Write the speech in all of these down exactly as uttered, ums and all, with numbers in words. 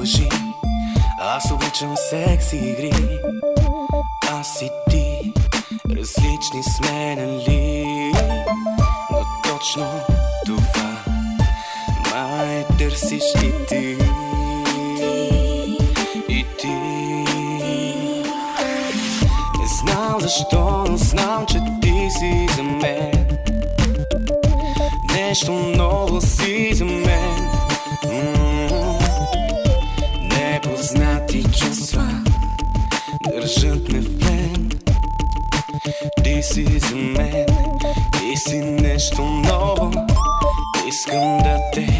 лъжи. Аз обичам секси игри. Аз и ти различни сме, нали? Но точно това май търсиш и ти. И ти. Не знам защо, но знам, че ти си за мен. Нещо ново си за мен. м-м-м. Непознати чувства държат ме в плен. Ти си за мен, ти си нещо ново. Искам да те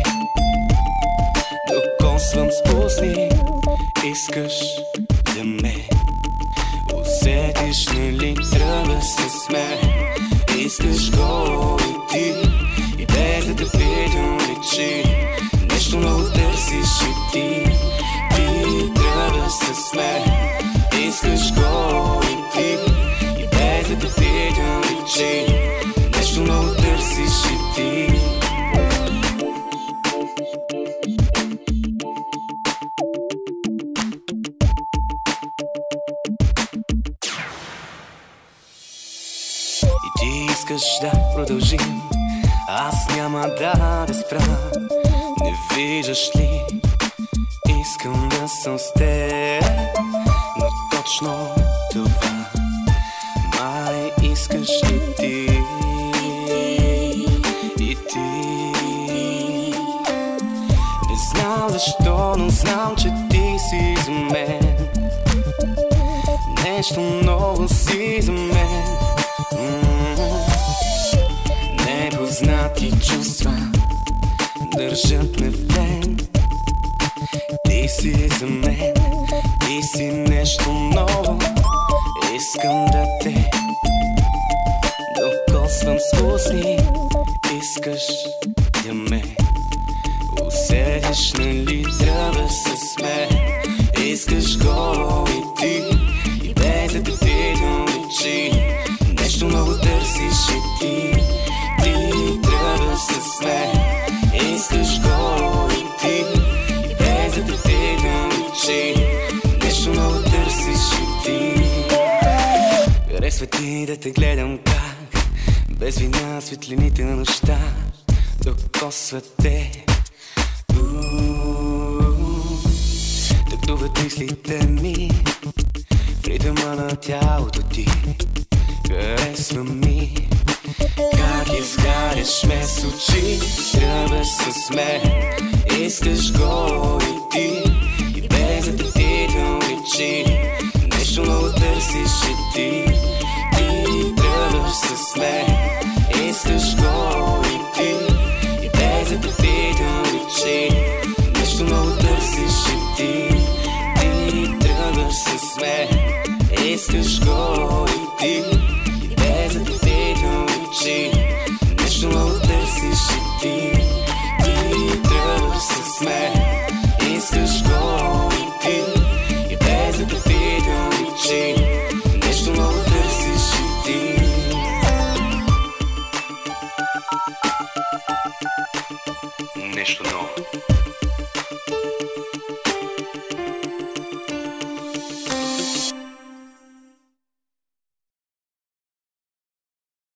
докосвам с устни. Искаш да ме усетиш, нали? Тръгваш с мен. Искаш го и ти. И без да те питам личи. Нещо много търсиш и ти. Ти тръгваш с мен. Искаш го и ти. И без да те питам личи. Нещо много търсиш и ти. И ти искаш да продължим. Аз няма да те спра. Не виждаш ли? Искам да съм с теб. Но точно това май искаш и ти. И ти. Не знам защо, но знам, че ти си за мен. Нещо ново си за мен. м-м-м. Непознати чувства държат ме в плен. Ти си за мен, ти си нещо ново. Искам да те докосвам с устни. Искаш да ме усетиш, нали? Тръгваш с мен. Искаш го и ти. И без да те питам личи. Нещо много търсиш и ти. Ти тръгваш с мен. Искаш го и ти. И без да те питам личи. Нещо много търсиш и ти. Харесва ти да те гледам как без вина светлините на нощта докосват те. Тъгтуват мислите ми в ритъма на тялото ти. Харесва ми как изгаряш ме с очи. Тръгваш с мен. Искаш го и ти. И без да те питам личи. Нещо много търсиш и ти. Ти тръгваш с мен. Искаш го и ти. И без да те питам личи. Нещо много търсиш и ти. Ти тръгваш с мен. Искаш го и ти. И без да те питам личи. Нещо много търсиш и ти. Ти тръгваш с мен. Искаш го и ти. И без да те питам личи. Нещо много търсиш и ти. Нещо ново.